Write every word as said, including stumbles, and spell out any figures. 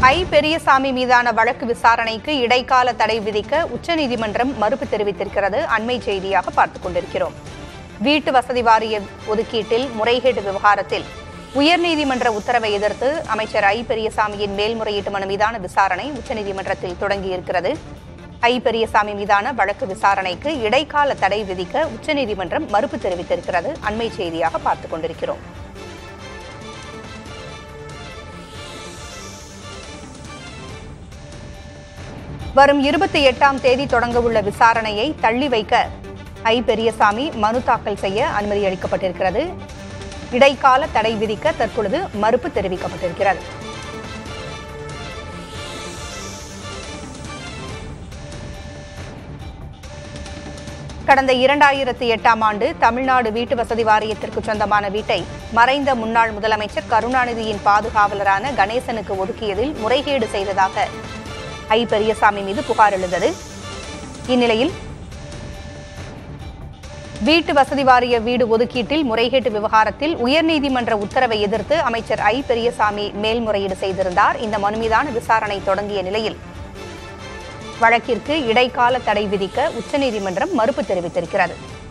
ஐ பெரியசாமி மீதான வழக்கு விசாரணைக்கு இடைக்கால தடை விதிக்க உச்சநீதிமன்றம் மறுப்பு தெரிவித்திருக்கிறது. அண்மை செய்தியாக பார்த்துக் கொண்டிருக்கிறோம். வீட்டு வசதி வாரிய ஒதுக்கீட்டில் முறைகேடு விவகாரத்தில் உயர்நீதிமன்ற உத்தரவை எதிர்த்து அமைச்சர் ஐ பெரியசாமியின் மேல்முறையீட்டு மனு மீதான விசாரணை உச்சநீதிமன்றத்தில் தொடங்கியிருக்கிறது. ஐ பெரியசாமி மீதான வழக்கு விசாரணைக்கு இடைக்கால தடை விதிக்க உச்சநீதிமன்றம் மறுப்பு தெரிவித்திருக்கிறது. அண்மை செய்தியாக பார்த்துக் கொண்டிருக்கிறோம். வரும் இருபத்தி எட்டாம் தேதி தொடங்கவுள்ள விசாரணையை தள்ளி வைக்க ஐ பெரியசாமி மனு தாக்கல் செய்ய அனுமதி அளிக்கப்பட்டிருக்கிறது. இடைக்கால தடை விதிக்க தற்பொழுது மறுப்பு தெரிவிக்கப்பட்டிருக்கிறது. கடந்த இரண்டாயிரத்தி எட்டாம் ஆண்டு தமிழ்நாடு வீட்டு வசதி வாரியத்திற்கு சொந்தமான வீட்டை மறைந்த முன்னாள் முதலமைச்சர் கருணாநிதியின் பாதுகாவலரான கணேசனுக்கு ஒதுக்கியதில் முறைகேடு செய்ததாக ஐ பெரியசாமி மீது புகார் எழுந்தது. இந்நிலையில் வீட்டு வசதி வாரிய வீடு ஒதுக்கீட்டில் முறைகேட்டு விவகாரத்தில் உயர்நீதிமன்ற உத்தரவை எதிர்த்து அமைச்சர் ஐ பெரியசாமி மேல்முறையீடு செய்திருந்தார். இந்த மனு மீதான விசாரணை தொடங்கிய நிலையில் வழக்கிற்கு இடைக்கால தடை விதிக்க உச்சநீதிமன்றம் மறுப்பு தெரிவித்திருக்கிறது.